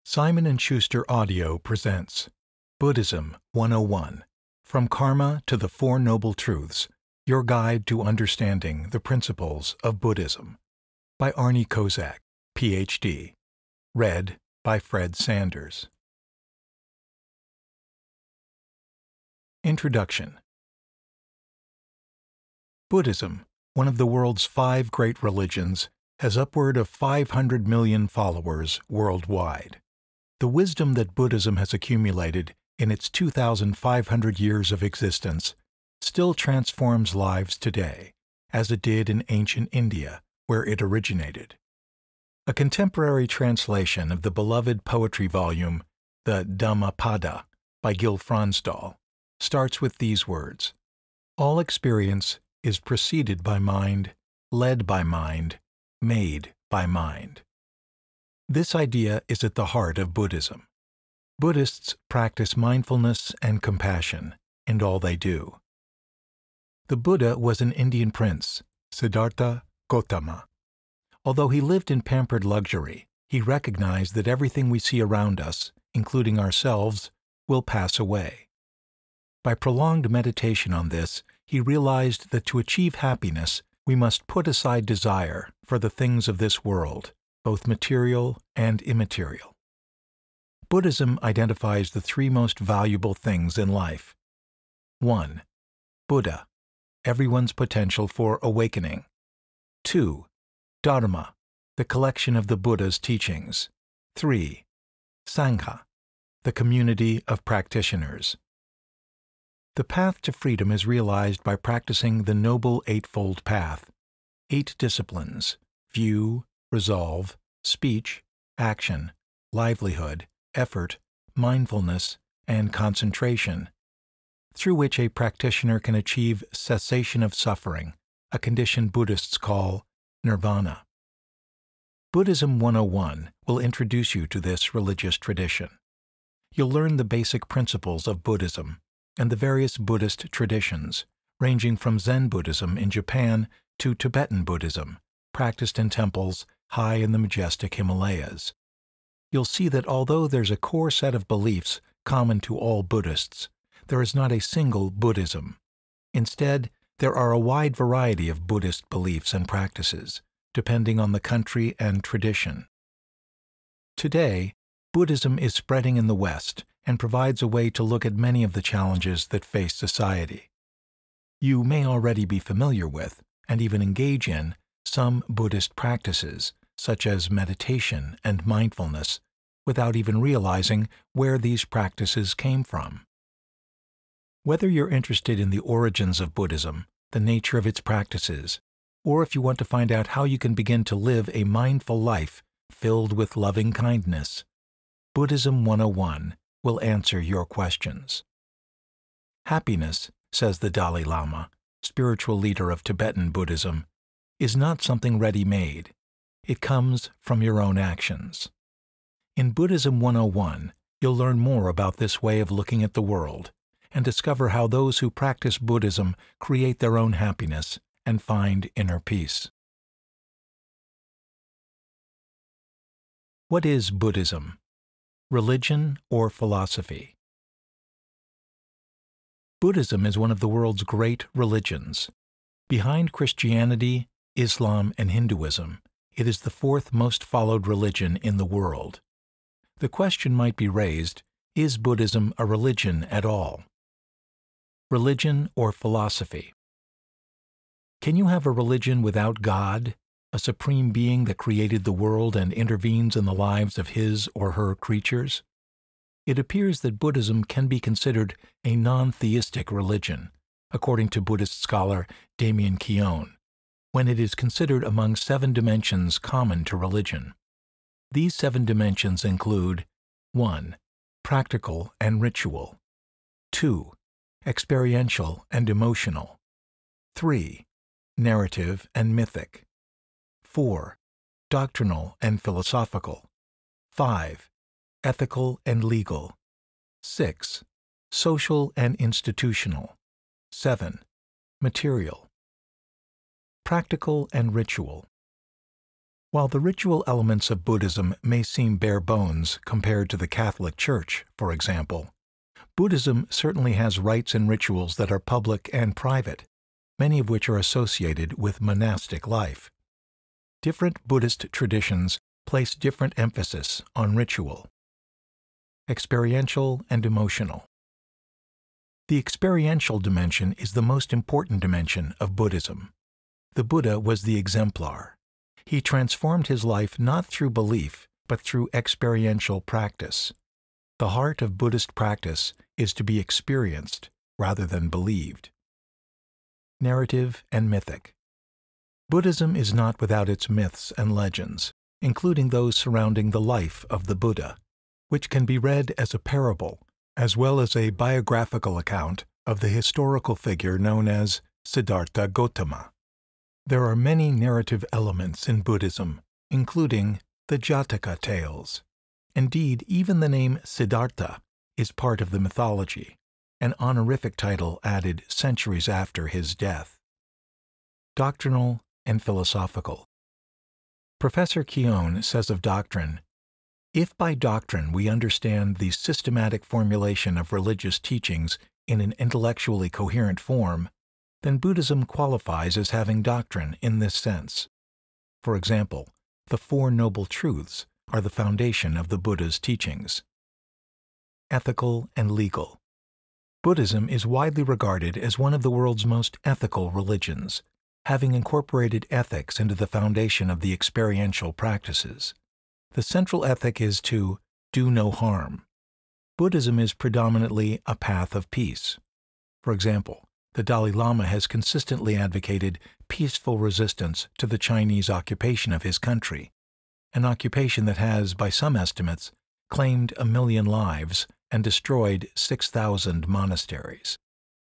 Simon & Schuster Audio presents Buddhism 101, From Karma to the Four Noble Truths, Your Guide to Understanding the Principles of Buddhism, by Arnie Kozak, Ph.D. Read by Fred Sanders. Introduction. Buddhism, one of the world's 5 great religions, has upward of 500 million followers worldwide. The wisdom that Buddhism has accumulated in its 2,500 years of existence still transforms lives today, as it did in ancient India, where it originated. A contemporary translation of the beloved poetry volume, the Dhammapada, by Gil Fronsdal, starts with these words: "All experience is preceded by mind, led by mind, made by mind." This idea is at the heart of Buddhism. Buddhists practice mindfulness and compassion in all they do. The Buddha was an Indian prince, Siddhartha Gautama. Although he lived in pampered luxury, he recognized that everything we see around us, including ourselves, will pass away. By prolonged meditation on this, he realized that to achieve happiness, we must put aside desire for the things of this world, both material and immaterial. Buddhism identifies the 3 most valuable things in life. 1. Buddha, everyone's potential for awakening. 2. Dharma, the collection of the Buddha's teachings. 3. Sangha, the community of practitioners. The path to freedom is realized by practicing the Noble Eightfold Path, 8 disciplines: view, resolve, speech, action, livelihood, effort, mindfulness, and concentration, through which a practitioner can achieve cessation of suffering, a condition Buddhists call nirvana. Buddhism 101 will introduce you to this religious tradition. You'll learn the basic principles of Buddhism and the various Buddhist traditions, ranging from Zen Buddhism in Japan to Tibetan Buddhism, practiced in temples high in the majestic Himalayas. You'll see that although there's a core set of beliefs common to all Buddhists, there is not a single Buddhism. Instead, there are a wide variety of Buddhist beliefs and practices, depending on the country and tradition. Today, Buddhism is spreading in the West and provides a way to look at many of the challenges that face society. You may already be familiar with, and even engage in, some Buddhist practices, such as meditation and mindfulness, without even realizing where these practices came from. Whether you're interested in the origins of Buddhism, the nature of its practices, or if you want to find out how you can begin to live a mindful life filled with loving kindness, Buddhism 101 will answer your questions. Happiness, says the Dalai Lama, spiritual leader of Tibetan Buddhism, is not something ready-made. It comes from your own actions. In Buddhism 101, you'll learn more about this way of looking at the world and discover how those who practice Buddhism create their own happiness and find inner peace. What is Buddhism? Religion or philosophy? Buddhism is one of the world's great religions. Behind Christianity, Islam, and Hinduism, it is the 4th most followed religion in the world. The question might be raised, is Buddhism a religion at all? Religion or philosophy? Can you have a religion without God, a supreme being that created the world and intervenes in the lives of his or her creatures? It appears that Buddhism can be considered a non-theistic religion, according to Buddhist scholar Damien Keown, when it is considered among 7 dimensions common to religion. These 7 dimensions include: 1. Practical and ritual. 2. Experiential and emotional. 3. Narrative and mythic. 4. Doctrinal and philosophical. 5. Ethical and legal. 6. Social and institutional. 7. Material. Practical and ritual. While the ritual elements of Buddhism may seem bare bones compared to the Catholic Church, for example, Buddhism certainly has rites and rituals that are public and private, many of which are associated with monastic life. Different Buddhist traditions place different emphasis on ritual. Experiential and emotional. The experiential dimension is the most important dimension of Buddhism. The Buddha was the exemplar. He transformed his life not through belief, but through experiential practice. The heart of Buddhist practice is to be experienced rather than believed. Narrative and mythic. Buddhism is not without its myths and legends, including those surrounding the life of the Buddha, which can be read as a parable, as well as a biographical account of the historical figure known as Siddhartha Gautama. There are many narrative elements in Buddhism, including the Jataka tales. Indeed, even the name Siddhartha is part of the mythology, an honorific title added centuries after his death. Doctrinal and philosophical. Professor Keown says of doctrine, "If by doctrine we understand the systematic formulation of religious teachings in an intellectually coherent form, then Buddhism qualifies as having doctrine in this sense. For example, the Four Noble Truths are the foundation of the Buddha's teachings." Ethical and legal. Buddhism is widely regarded as one of the world's most ethical religions, having incorporated ethics into the foundation of the experiential practices. The central ethic is to do no harm. Buddhism is predominantly a path of peace. For example, the Dalai Lama has consistently advocated peaceful resistance to the Chinese occupation of his country, an occupation that has, by some estimates, claimed 1 million lives and destroyed 6,000 monasteries.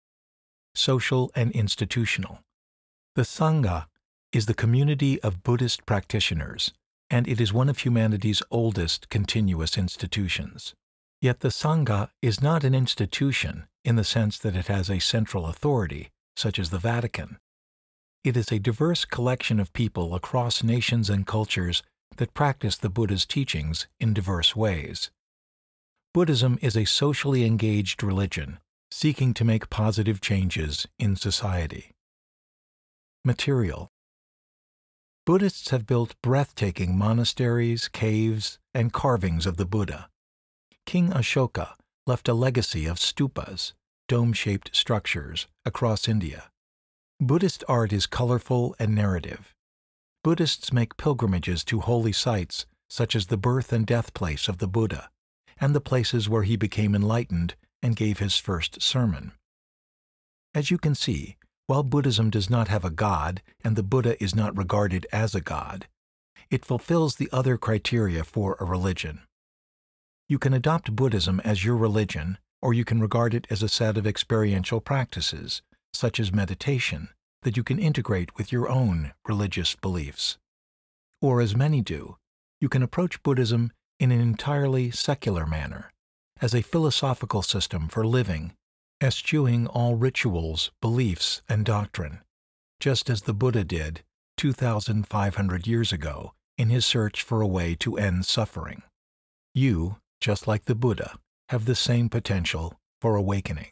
Social and institutional. The Sangha is the community of Buddhist practitioners, and it is one of humanity's oldest continuous institutions. Yet the Sangha is not an institution in the sense that it has a central authority, such as the Vatican. It is a diverse collection of people across nations and cultures that practice the Buddha's teachings in diverse ways. Buddhism is a socially engaged religion, seeking to make positive changes in society. Material. Buddhists have built breathtaking monasteries, caves, and carvings of the Buddha. King Ashoka left a legacy of stupas, dome-shaped structures, across India. Buddhist art is colorful and narrative. Buddhists make pilgrimages to holy sites such as the birth and death place of the Buddha, and the places where he became enlightened and gave his first sermon. As you can see, while Buddhism does not have a god and the Buddha is not regarded as a god, it fulfills the other criteria for a religion. You can adopt Buddhism as your religion, or you can regard it as a set of experiential practices, such as meditation, that you can integrate with your own religious beliefs. Or, as many do, you can approach Buddhism in an entirely secular manner, as a philosophical system for living, eschewing all rituals, beliefs, and doctrine, just as the Buddha did 2,500 years ago in his search for a way to end suffering. You, just like the Buddha, have the same potential for awakening.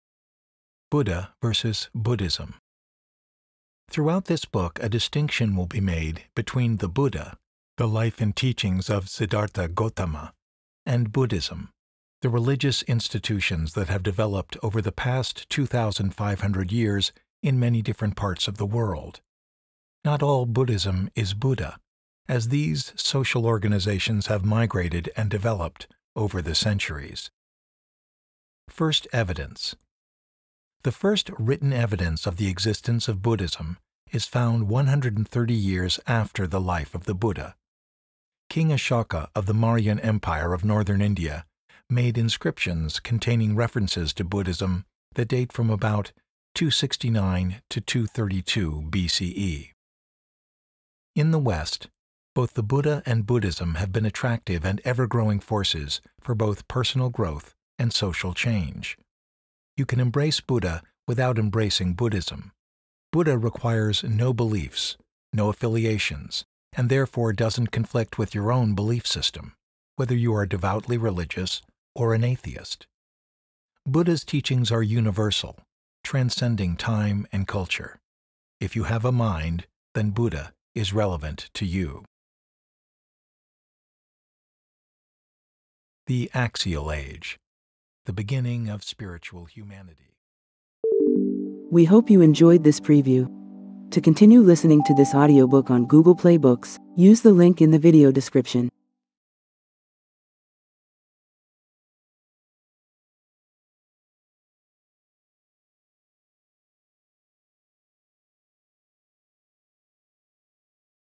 Buddha versus Buddhism. Throughout this book, a distinction will be made between the Buddha, the life and teachings of Siddhartha Gautama, and Buddhism, the religious institutions that have developed over the past 2,500 years in many different parts of the world. Not all Buddhism is Buddha, as these social organizations have migrated and developed over the centuries. First evidence. The first written evidence of the existence of Buddhism is found 130 years after the life of the Buddha. King Ashoka of the Mauryan Empire of northern India made inscriptions containing references to Buddhism that date from about 269 to 232 BCE. In the West, both the Buddha and Buddhism have been attractive and ever-growing forces for both personal growth and social change. You can embrace Buddha without embracing Buddhism. Buddha requires no beliefs, no affiliations, and therefore doesn't conflict with your own belief system, whether you are devoutly religious or an atheist. Buddha's teachings are universal, transcending time and culture. If you have a mind, then Buddha is relevant to you. The Axial Age, the beginning of spiritual humanity. We hope you enjoyed this preview. To continue listening to this audiobook on Google Play Books, use the link in the video description.